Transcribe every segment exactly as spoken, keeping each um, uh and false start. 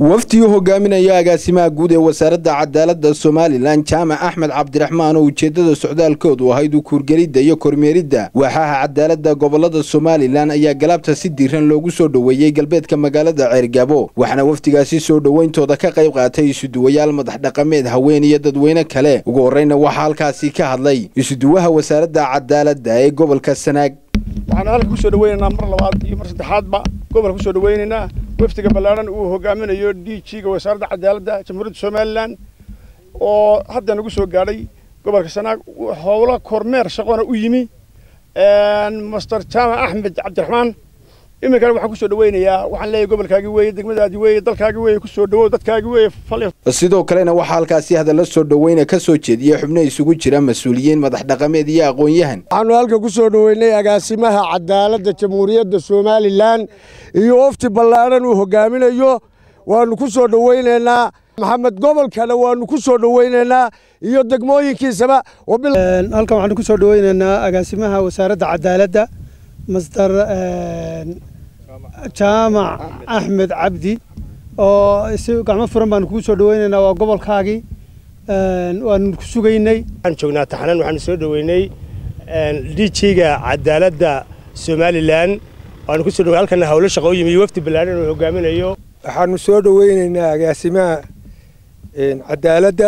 waftigu hogaaminaya agaasimaha guud ee wasaaradda cadaaladda Soomaaliland Jaamac Axmed Cabdiraxmaan oo ujeedada socdaalkoodu ahayd u kuurgelida iyo kormeeridda waaxaha cadaaladda gobolada Soomaaliland ayaa galabta si diiran loogu soo dhaweeyay galbeedka magaalada Ceergabo waxaana waftigaasi soo dhaweyntooda ka qayb qaatay isuduwayaal madax dhaqameed haween iyo dadweyne kale ugu horeyna waxa halkaasi ka hadlay isuduwaha wasaaradda cadaaladda ee gobolka Sanaag waxaan halka ku soo dhaweynaynaa mar labaad iyo mar saddexaadba gobolka ku soo dhaweynaynaa waftiga balaaran uu hogaaminayo D G-ga wasaaradda cadaaladda Jamhuuriyadda Soomaaliland oo hadda nagu soo gaaray gobolka Sanaag howlo kormeer shaqona u yimi een Master Jaamac Axmed Cabdiraxmaan iminka waxaan ku soo dhaweynayaa waxaan leeyahay gobolkaagi weeye degmadaadi weeye dalkaagi weeye ku soo dhawow dadkaagi weeye fal sidoo kalena waxa halkaasi hadal soo dhaweyna ka soo jeediyay xubno isugu jira mas'uuliyiin madax dhaqameed iyo aqoon-yahan waxaanu halka ku soo dhaweynay agaasimaha cadaaladda Jamhuuriyadda Soomaaliland iyo wafti balaaran uu hogaaminayo waanu ku soo dhaweynaynaa maxamed gobolkana waanu ku soo dhaweynaynaa iyo degmooyinkiisaba halkan waxaanu ku soo dhaweynaynaa agaasimaha wasaaradda cadaaladda Master Jaamac Axmed Cabdi oo si gacmo furan baan ku soo dhaweynaynaa waa gobolkaagi een waan ku sugaynay aan joognaa taxanan waxaan soo dhaweynay D G-ga cadaaladda Soomaaliland waan ku soo dhaweynay halkan hawlo shaqo u yimi wafti balaaran oo hogaaminayo waxaan soo dhaweynaynaa agaasimaha een cadaaladda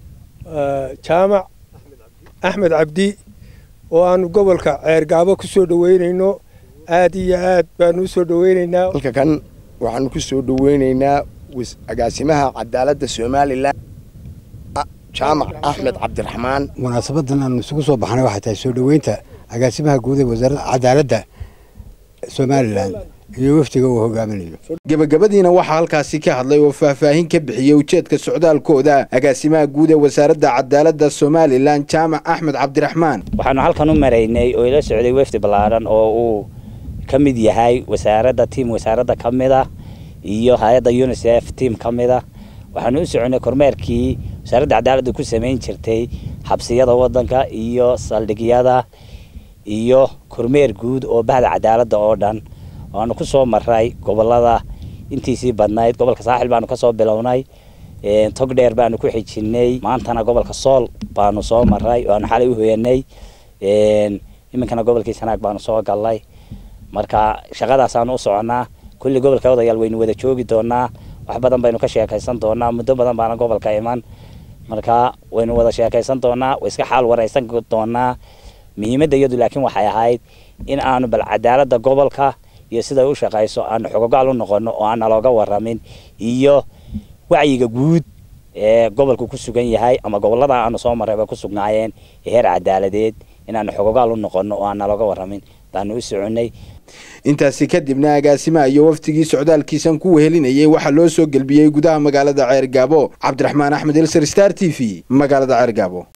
Jaamac Axmed Cabdi oo aan gobolka Ceergabo ku soo dhaweynayno aad iyo aad baan u soo dhaweynaynaa halka kan waxaan ku soo dhaweynaynaa agaasimaha cadaaladda Soomaaliland Jaamac Axmed Cabdiraxmaan munaasabadan aan isugu soo baxnay waxa tahay soo dhaweynta agaasimaha guud ee wasaaradda cadaaladda Soomaaliland iyo waftiga uu hogaaminayo gabagabadiina waxa halkaasi ka hadlay oo faahfaahin ka bixiyay ujeedka socdaalkooda agaasimaha guud ee wasaaradda cadaaladda Soomaaliland Jaamac Axmed Cabdiraxmaan waxaanu halkan u mareynay oo ila socday wafti balaaran oo uu kamid yahay wasaaradda team wasaaradda kamida iyo hay'adda UNICEF team kamida waxaanu u soconay kormeerkii wasaaradda cadaaladda ku sameyn jirtay xabsiyada wadanka iyo saldhigyada iyo kormeer guud oo bahda cadaaladda oo dhan waanu ku soo maray gobolada intiisii badnayd gobolka Saaxil baanu ka soo bilownay ee Togdheer baanu ku xijinay maantana gobolka Sool baanu soo maray waanu xalay u hooyanay ee iminkana gobolkii Sanaag baanu soo galay marka shaqadaas aanu u soconaa kulli gobolka odayaal waynu wada joogi doonaa wax badan baynu ka sheekaysan doonaa muddo badan baana gobolka iman marka waynu wada sheekaysan doonaa way iska xal wareysan doonaa muhiimadda iyadu laakiin waxay ahayd in aanu bal cadaaladda gobolka iyo sida uu shaqayso aan xogogaal u noqono oo aan looga waramin iyo wacyiga guud ee gobolku ku sugan yahay ama gobolada aan soo marayba ku sugnaayeen heer cadaaladeed in aan xogogaal u noqono oo aan looga waramin baanu u soconay intaasi kadibna agaasimaha iyo waftigii socdaalkiisan ku wehelinayay waxa loo soo galbiyay gudaha magaalada Ceergabo Cabdiraxmaan Axmed Elsar Star T V magaalada Ceergabo.